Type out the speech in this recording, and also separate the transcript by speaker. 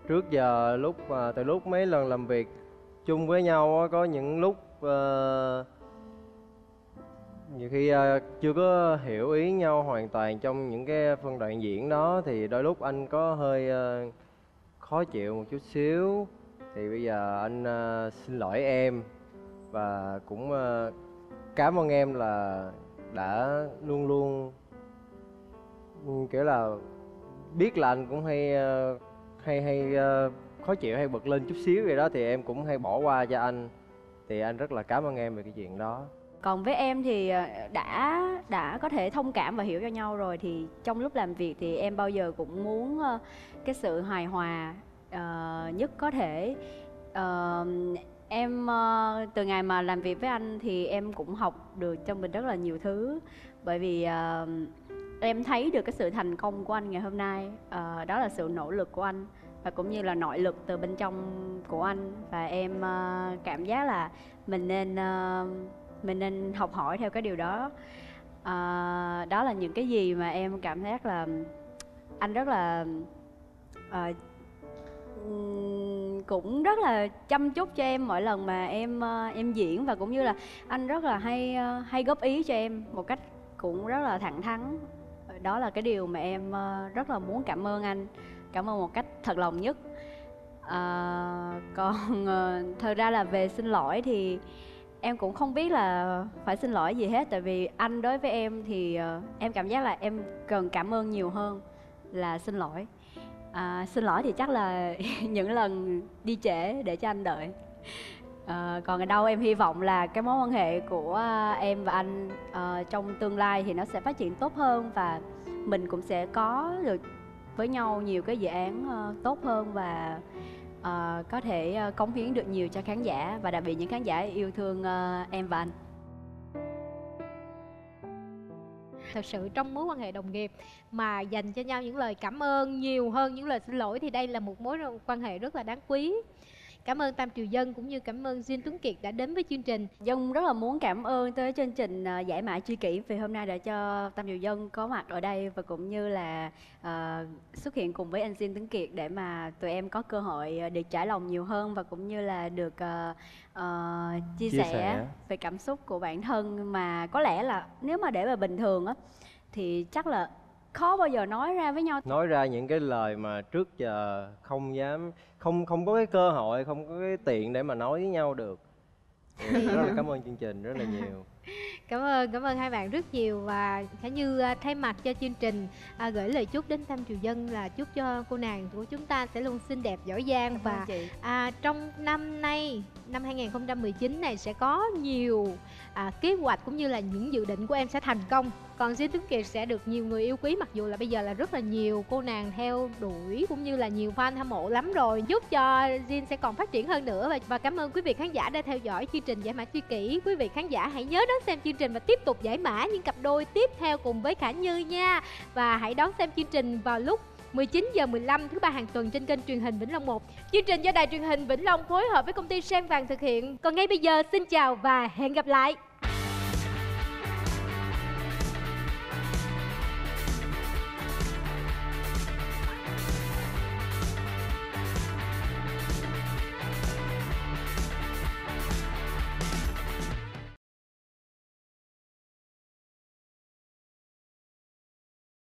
Speaker 1: trước giờ từ lúc mấy lần làm việc chung với nhau á, có những lúc nhiều khi chưa có hiểu ý nhau hoàn toàn trong những cái phân đoạn diễn đó, thì đôi lúc anh có hơi khó chịu một chút xíu. Thì bây giờ anh xin lỗi em, và cũng cảm ơn em là đã luôn luôn kiểu là biết là anh cũng hay khó chịu hay bực lên chút xíu vậy đó, thì em cũng hay bỏ qua cho anh. Thì anh rất là cảm ơn em về cái chuyện đó.
Speaker 2: Còn với em thì đã có thể thông cảm và hiểu cho nhau rồi, thì trong lúc làm việc thì em bao giờ cũng muốn cái sự hài hòa nhất có thể. Em từ ngày mà làm việc với anh thì em cũng học được cho mình rất là nhiều thứ, bởi vì em thấy được cái sự thành công của anh ngày hôm nay. Đó là sự nỗ lực của anh và cũng như là nội lực từ bên trong của anh, và em cảm giác là mình nên học hỏi theo cái điều đó. Đó là những cái gì mà em cảm giác là anh rất là cũng rất là chăm chút cho em mỗi lần mà em diễn, và cũng như là anh rất là hay góp ý cho em một cách cũng rất là thẳng thắn. Đó là cái điều mà em rất là muốn cảm ơn anh, cảm ơn một cách thật lòng nhất. Còn thật ra là về xin lỗi thì em cũng không biết là phải xin lỗi gì hết, tại vì anh đối với em thì em cảm giác là em cần cảm ơn nhiều hơn là xin lỗi. Xin lỗi thì chắc là những lần đi trễ để cho anh đợi. Còn ở đâu em hy vọng là cái mối quan hệ của em và anh trong tương lai thì nó sẽ phát triển tốt hơn, và mình cũng sẽ có được với nhau nhiều cái dự án tốt hơn, và có thể cống hiến được nhiều cho khán giả, và đặc biệt những khán giả yêu thương em và anh.
Speaker 3: Thật sự trong mối quan hệ đồng nghiệp mà dành cho nhau những lời cảm ơn nhiều hơn những lời xin lỗi thì đây là một mối quan hệ rất là đáng quý. Cảm ơn Tam Triều Dân cũng như cảm ơn Duyên Tuấn Kiệt đã đến với chương trình.
Speaker 2: Dân rất là muốn cảm ơn tới chương trình Giải Mã Tri Kỷ vì hôm nay đã cho Tam Triều Dân có mặt ở đây, và cũng như là xuất hiện cùng với anh Duyên Tuấn Kiệt để mà tụi em có cơ hội được trải lòng nhiều hơn, và cũng như là được chia sẻ về cảm xúc của bản thân, mà có lẽ là nếu mà để mà bình thường á thì chắc là khó bao giờ nói ra với nhau.
Speaker 1: Nói ra những cái lời mà trước giờ không dám, không có cái cơ hội, không có cái tiện để mà nói với nhau được. Rất là cảm ơn chương trình rất là nhiều.
Speaker 3: Cảm ơn hai bạn rất nhiều, và Khả Như thay mặt cho chương trình gửi lời chúc đến Tam Triều Dân là chúc cho cô nàng của chúng ta sẽ luôn xinh đẹp giỏi giang, và trong năm nay, năm 2019 này sẽ có nhiều kế hoạch cũng như là những dự định của em sẽ thành công. Còn Duyên Tuấn Kiệt sẽ được nhiều người yêu quý, mặc dù là bây giờ là rất là nhiều cô nàng theo đuổi cũng như là nhiều fan hâm mộ lắm rồi. Giúp cho Duyên sẽ còn phát triển hơn nữa, và cảm ơn quý vị khán giả đã theo dõi chương trình Giải Mã Tri Kỷ. Quý vị khán giả hãy nhớ đón xem chương trình và tiếp tục giải mã những cặp đôi tiếp theo cùng với Khả Như nha. Và hãy đón xem chương trình vào lúc 19h15 thứ ba hàng tuần trên kênh truyền hình Vĩnh Long 1. Chương trình do đài truyền hình Vĩnh Long phối hợp với công ty Sen Vàng thực hiện. Còn ngay bây giờ xin chào và hẹn gặp lại.